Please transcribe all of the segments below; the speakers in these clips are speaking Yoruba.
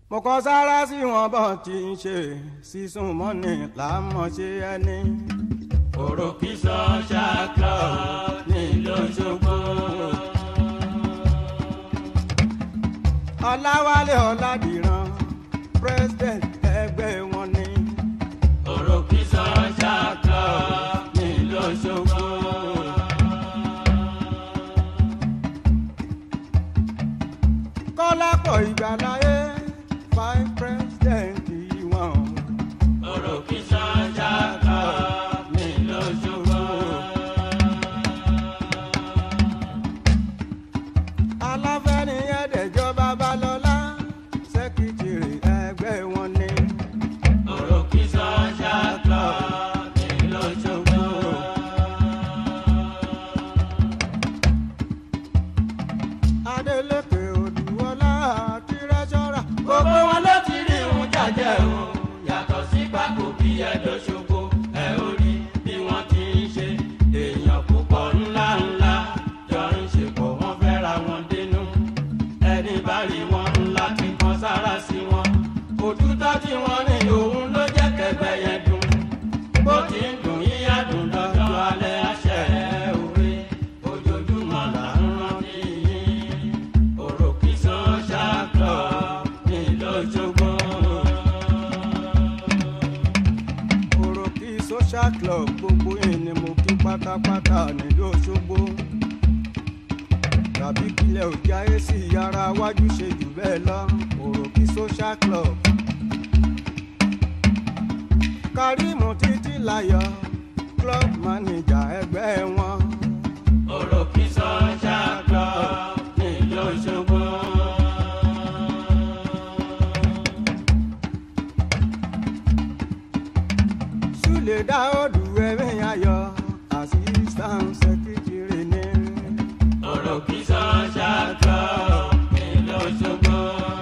mo kọ sára sí wọn bọ́n ti ń ṣe sísun mọ́ni làámọ̀ ṣe ẹni. Òròkì Social Club nílùú Òṣogbo. Ọláwálé Ọládìran president ẹgbẹ́ wọn ni. Òròkì Social Club nílùú Òṣogbo. Kọ́lápọ̀ Ìgbàláyé vice president wọn. Òròkì Social Club nílùú Òṣogbo. Aláfẹ́ni Ẹ̀dẹ̀jọ́ Babalọ́lá sẹ́kítìrì ẹgbẹ́ wọn ni. Òròkì Social Club nílùú Òṣogbo. Adélékè Odùwọlá tírẹ́ṣọ́rà. Gbogbo wọn ló ti rí ìhun jàjẹ́ o, yàtọ̀ sí pákó bí ẹ̀dọ̀ ṣogbo. Ẹ ò rí bí wọ́n ti ń ṣe, èèyàn púpọ̀ ńlá ńlá jọ ń ṣe pọ̀, wọ́n fẹ́ ra wọn dénú. Ẹni bá rí wọn ńlá ti kan sára sí wọn. Òtútọ́ tí wọ́n ní òun ló jẹ́ kẹgbẹ́ yẹn dùn. Bó ti ń dùn yíyá dùn lọ́jọ́ alẹ́ àṣẹ òwe. Ojoojúmọ́ là ń rántí yín. Òròkì Social Club nílùú Òṣogbo. Òròkì Social Club gbogbo yìí ni mo kí pátápátá nílùú Òṣogbo. Tàbí kílẹ̀ òjì ayé sí yàrá wájú ṣe jù bẹ́ẹ̀ lọ. Òròkì Social Club. Kàrímù Títílayọ̀ club manager ẹgbẹ́ wọn. Òròkì Social Club nílùú Òṣogbo. Súlè Dáódù ẹ̀mí ayọ̀ assistant secretary ní. Òròkì Social Club nílùú Òṣogbo.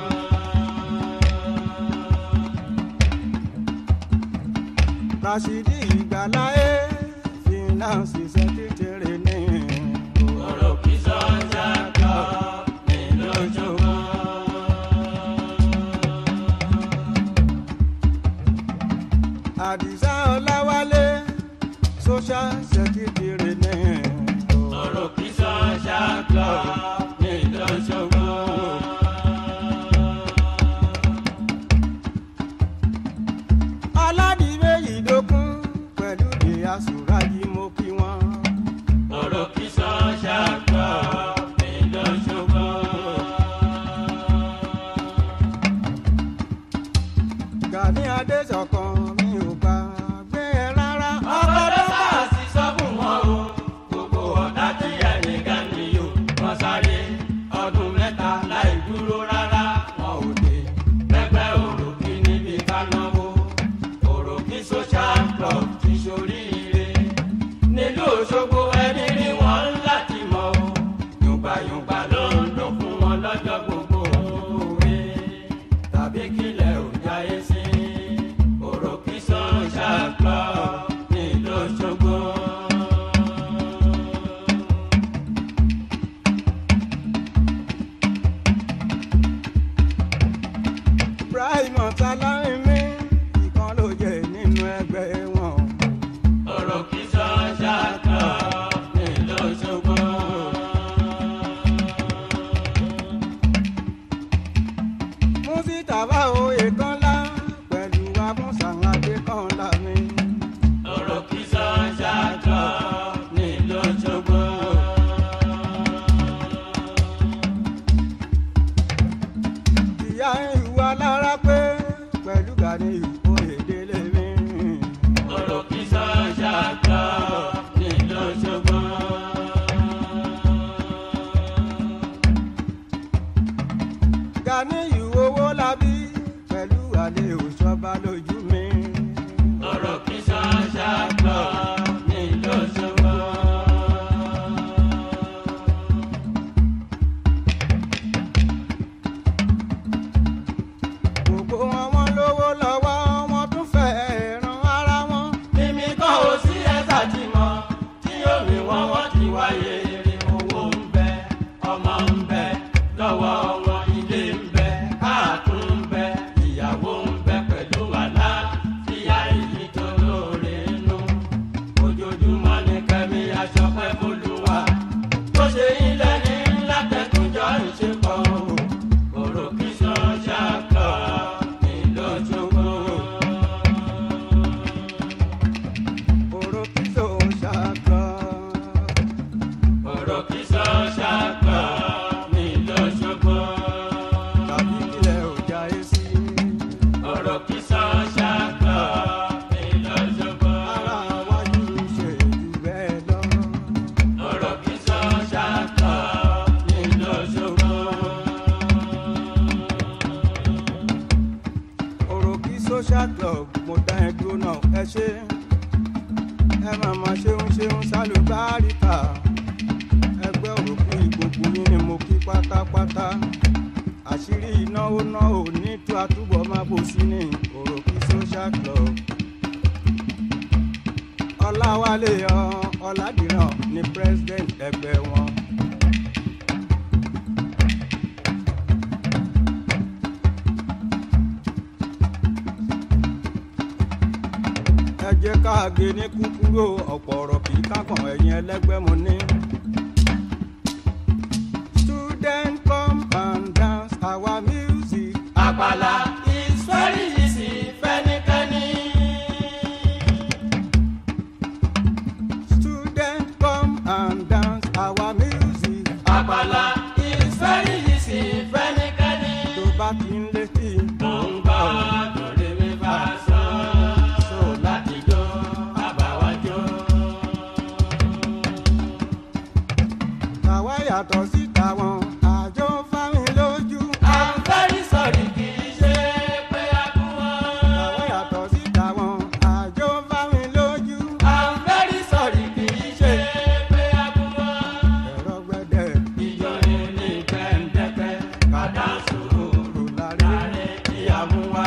Rashidi Ìgbàláyé finance secretary ní. Òròkì Social Club nílùú Òṣogbo. Àdìsá Ọláwálé social secretary ní. Òròkì Social Club nílùú Òṣogbo. Ọládìméjì Dókun pẹ̀lú ìyá Sùrájì mo kí wọn. Òròkì Social Club nílùú Òṣogbo. Gani Adéṣọ̀kan mi ò gbàgbé ẹ rárá. Ọkọ̀ ló bá sì sọ fún wọn o. Gbogbo ọ̀dà tí ẹnì kan ní o. Wọ́n sáré ọdún mẹ́ta láì dúró rárá. Wọn ò dé pẹ́pẹ́ òròkì níbi ká náwó. Òròkì Social Club ti ṣoríire. Nílùú Òṣogbo ẹni rí wọn láti mọ̀ o. Yùngbàyùngbà ló ń lò fún wọn lọ́jọ́ gbogbo òwe. Tàbí kílẹ̀ ò jáyé sí. Òròkì Social Club nílùú Òṣogbo. Ibrahim Ọ̀tàlárinmí ìkan ló jẹ́ nínú ẹgbẹ́ wọn. Òròkì Social Club nílùú Òṣogbo. Músítàfá Oyèkánlá pẹ̀lú Amúsà Adékánlá mi. Òròkì Social Club nílùú Òṣogbo. Ìyá ìwà lára pé pẹ̀lú Gani Oyèdélé mi. Òròkì Social Club nílùú Òṣogbo. Gani Owólabí pẹ̀lú Àlè Òṣọ́bà lójú mi. Òròkì Social Club nílùú Òṣogbo. Gbogbo wọn lówó lọ́wọ́ wọn tún fẹ́ ran ara wọn. Mímí kan ò sí ẹ̀sà tí mọ̀ tí omi wọ́n ti wáyé rí owó ń bẹ, ọmọ ń bẹ, lọ́wọ́ wọn ilé ń bẹ, káàtún ń bẹ. social club mo dá ẹ dúró náà ẹ ṣe ẹ màmá ṣeun sálùbáríkà ẹgbẹ́ òròkú ìgbòkú yín ni mo kí pátápátá àṣírí ìnáwó náà ò ní tó àtúbọ̀ máa bò sí ní òròkú social club. Ọláwálé Ọládìran ni president ẹgbẹ́ wọn. Ẹ jẹ́ ká gé ní kúkúrú ọ̀pọ̀ ọ̀rọ̀ kì í kákan ẹ̀yin ẹlẹ́gbẹ́ mo ní. Student come and dance our music. Àpàlà is very easy fẹ́nikẹ́ni. Student come and dance our music. Àpàlà is very easy fẹ́nikẹ́ni. Tó bá ti ń létí. Mo ń gbọ́ lórí mi bá sọ. So láti jó àbáwájó. Tàwa yàtọ̀ sí tàwọn àjọ fáwọn lójú. I'm very sorry kì í ṣe pé a kú wọn. Tàwa yàtọ̀ sí tàwọn àjọ fáwọn lójú. I'm very sorry kì í ṣe pé a kú wọn. Ẹ̀rọ gbẹ̀dẹ̀ Ìjọ ní pẹ́ńdẹ́pẹ́ kàdá sùúrù láre ìyàmú wa.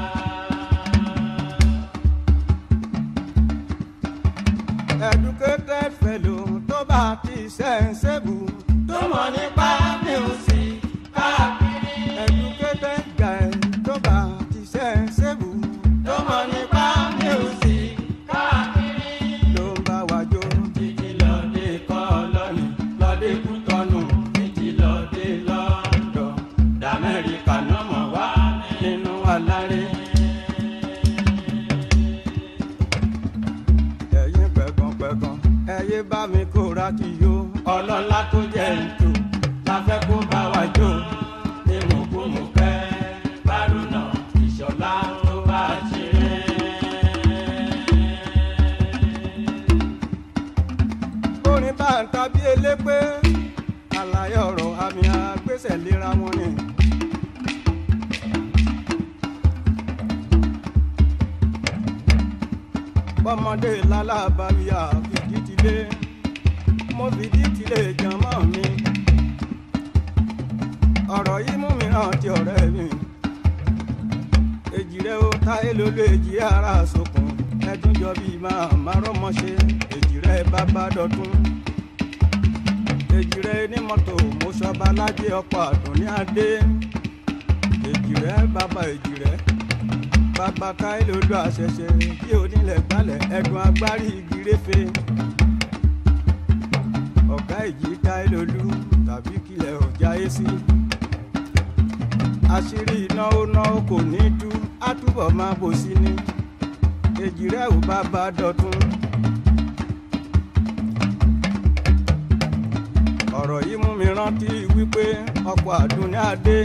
educated fellow tó bá ti sensible. Tó mọ̀ nípa music káàkiri. Educated guy tó bá ti sensible. Tó mọ̀ nípa music káàkiri. Ló ń bá wa jó. Títí lọ́dẹ Kọ́lọ́nì, lọ́dẹ Kútọ́nù, títí lọ́dẹ London. D'Amẹ́ríkà náà mọ̀ wá nínú aláré. Ẹ̀yin pẹ̀gànpẹ̀gàn ẹ̀yẹ bá mi kóra kí yó. Ọlọ́lá tó jẹ́ ètò la fẹ́ kó bá wa jó. Ní mùkúmùkẹ́ Bárúnà Ìṣọ̀lá tó bá ṣeré. Orin bá ń ta bí elépé. Àlàyé ọ̀rọ̀ àmì àgbésẹ̀ léra wọn ni. Bọ́mọdé lálábàáyà fìdí tilé. Mo fìdí tilé jàmọ́ mi. Ọ̀rọ̀ yìí mú mi rántí ọ̀rẹ́ mi. Èjìrẹ́ ó táyé lólú èjì ara sokùn. Ẹdún jọ bíi máa rọ́mọṣe. Èjìrẹ́ bàbá dọ̀tún. Èjìrẹ́ ní mọ́tò mo ṣọba lájẹ́ ọkọ̀ àdùnní adé. Èjìrẹ́ bàbá èjìrẹ́. Bàbá táyé lólú àṣẹṣe bí onílẹ̀ gbálẹ̀ ẹ̀dùn agbárí igi réfe. Ọ̀gá èjì táyé lólú tàbí kílẹ̀ ọ̀já yé sí. Àṣírí ìnáwó náà kò ní tú àtúbọ̀ máa bò sí ni. Èjìrẹ́ ò bàbá dọ̀tún. Ọ̀rọ̀ yìí mú mi rántí wípé ọkọ̀ àdùnní adé.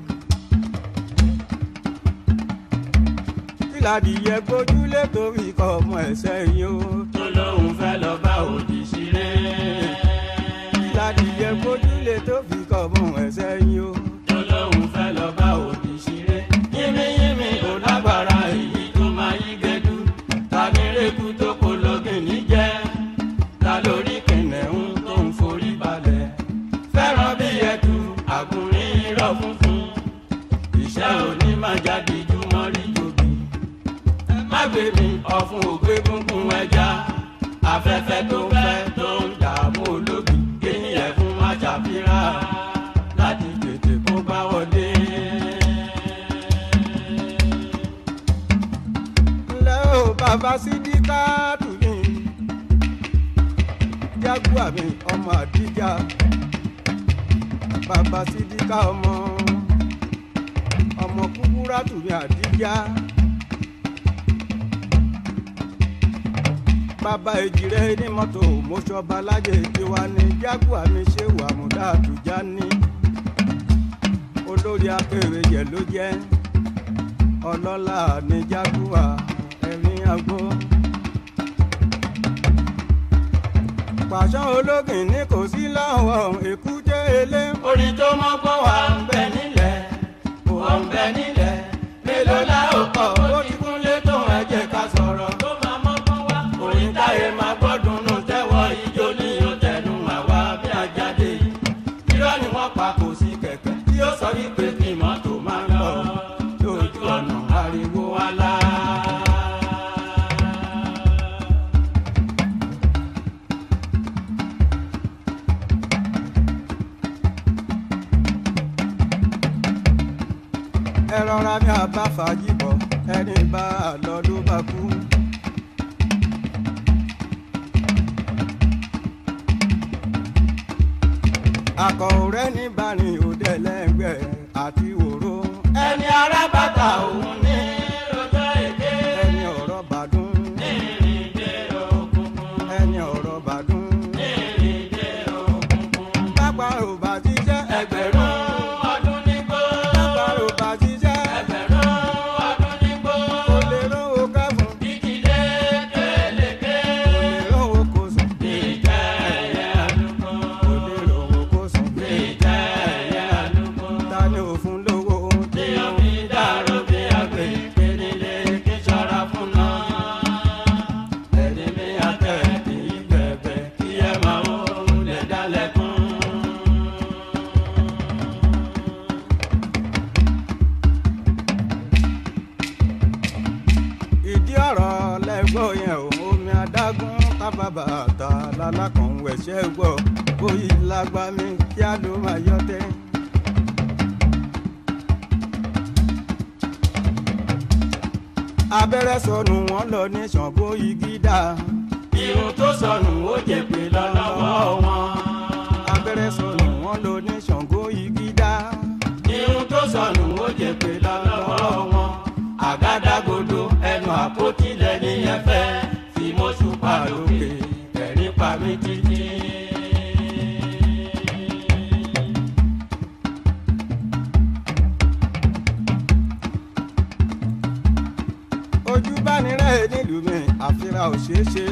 Kíládìyẹ gbójúlé torí ikọ̀ ọmọ ẹ̀sẹ̀ yìí ó. Tó lóun fẹ́ lọ bá òdì ṣeré. Kíládìyẹ gbójúlé tó fi ikọ̀ ọmọ ẹ̀sẹ̀ yìí ó. Tó lóun fẹ́ lọ bá òdì ṣeré. Yínmíyínmí kò lágbára èyí tó máa yí gẹ́dú. Tàbí rékú tó kó lọ́gìn níjẹ́. Ta lórí kìnìún tó ń forí balẹ̀. Fẹ́ràn bí ẹ̀tù àgùnrín irọ́ funfun. Iṣẹ́ òní máa jáde jùmọ̀ rí jòbí. Má gbé mi ọ̀fun ògbé gúngún ẹja. Afẹ́fẹ́ tó fẹ́ tó ń dààmú olóbì. Kíní ẹ̀fún má ṣàfihàn láti tètè kó bá wọlé. Ǹlẹ́ o bàbá Sídíkátù mi. Jágúà mi ọmọ Àdíjà. Bàbá Sídíkà ọmọ Kúbúrátù mi Àdíjà. Bàbá Èjìrẹ́ ní mọ́tò mo ṣọba lájẹ́ tiwa ní Jágúà mi Ṣéwù Àmúdá Àtùjá ní. Olórí Akérèjẹ ló jẹ́. Ọlọ́lá ní Jágúà ẹ̀rín àgbo. Pàṣán ológin ní kò sí lọ́wọ́ èkúté ilé. Orin tó mọ́gbọ́n wà ń bẹ nílẹ̀, wà ń bẹ nílẹ̀, mélòó la ó kọ̀ ó ti kú. ẹ rọra mi àbá fàájì bọ̀ ẹni bá a lọ ló bá kú. akọ̀ọ̀rẹ́ ní bani òde lẹ́gbẹ̀ẹ́ àti òró. ẹni ará bàtà òun ní lọ́jọ́ èké. ẹni ọ̀rọ̀ bàdún. ní ìrìndè òkùnkùn. ẹni ọ̀rọ̀ bàdún. ní ìrìndè òkùnkùn. pápá ò bá ti jẹ́ ẹgbẹ̀rún ọdún nígbó. pápá ò bá ti jẹ́ ẹgbẹ̀rún ọdún nígbó. kò lè rówó kẹ́fùn. ìkìlẹ̀ kélékè. kò lè rówó kó sùn. ìjẹ́ ẹyẹ àlùkò. kò lè rówó kó sùn. ìjẹ́ ẹyẹ àlùkò. ta ni òfun lówó tí ó fi dàrú bí àgbè. kénílé kí ṣọ́ra fún náà. ẹni mi àtẹ̀ kì í bẹ̀bẹ̀ kí ẹ máa ó lè dálẹ́kùn. ìdí ọ̀rọ̀ lẹ́gbọ́ yẹn ò omi adágún tábàbà ta lálákàn wẹ̀ṣẹ́ gbọ́ bóyí lágbá mi kí á ló máa yọ tẹ́. abẹ́rẹ́ sọnù wọ́n lọ ní Ṣàngó igi dá. irun tó sọnù ó jèpè lọ́wọ́ wọn. abẹ́rẹ́ sọnù wọ́n lọ ní Ṣàngó igi dá. irun tó sọnù ó jèpè lọ́wọ́ wọn. àgádágodo ẹnu àpótí lẹ́ni yẹn fẹ́ fi mọ́ṣú pa lókè ẹ̀rín pa mí títí. ojú bá ní rẹ̀ nílùú mi àfira ò ṣeé ṣe.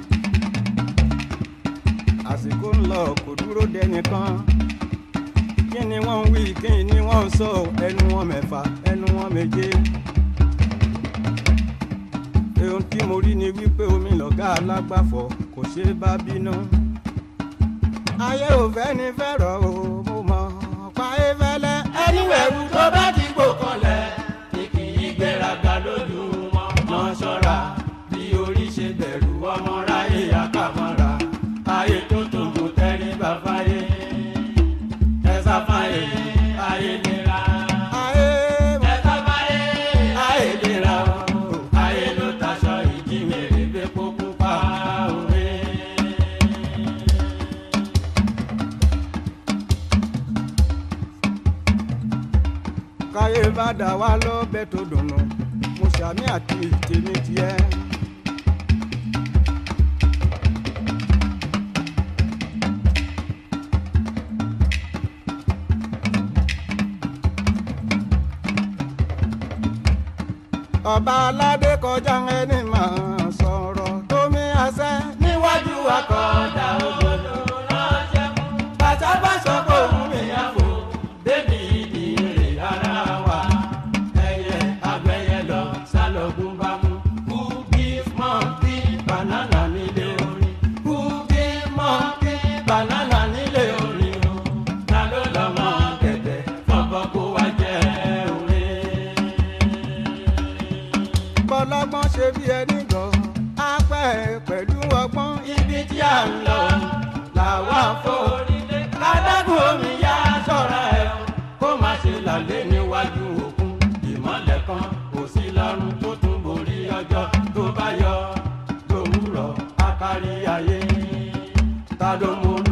àsìkò ń lọ kò dúró dẹnìkan. kí ni wọ́n ń wí kí ni wọ́n ń sọ ẹnu wọn mẹ́fà ẹnu wọn méje. ohun tí mo rí ni wípé omi lọ̀gá alágbàfọ̀ kò ṣeé bá bínú. ayé ò fẹ́ ní fẹ́rọ̀ o mo mọ̀ pa é fẹ́lẹ́. ẹni wẹ̀rù tó bá ti gbò kanlẹ̀ ni kì í gbéraga lójú wọn. mọ́ ṣọ́ra bí orí ṣe bẹ̀rù ọmọ ráyè àkàmọ́ra. ayé tó tòun tẹríba fáyé ẹ̀sà fáyé ayé nira. ayé ẹ̀sà fáyé ayé nira o. ayé ló taṣọ ìjímèrè gbé pópó pa òwe. káyé bá dà wá lọ́bẹ̀ tó dùnú mo ṣàmì àti tèmi tiẹ̀. ọba aládé kọjá ẹni máa sọ̀rọ̀ tó mi àṣẹ. níwájú akọ̀ọ̀dà ògbónú ránṣẹ́ mú. bàtà bá sọ pé òun mi yá fò débi ìdílé ara wa. ẹyẹ agbẹyẹ lọ sálọgùn bá mú. who give monkey banana nílé orin. who give monkey banana nílé orin o. ta ló lọ mọ gẹ̀dẹ̀ fọ́bọ́ kó wá jẹ́ orin. bọ́lọ́gbọ́n ṣe bí ẹni gan á pẹ́ pẹ̀lú ọgbọ́n. ibi tí a ń lọ làwa forílé. adágún omi yá ṣọ́ra ẹ̀ o, kó má ṣe lálé níwájú òkun. ìmọ̀lẹ̀ kan kò sí lọ́run tó tún borí ọjọ́ tó bá yọ lówùrọ̀ akárí ayé. ta ló mú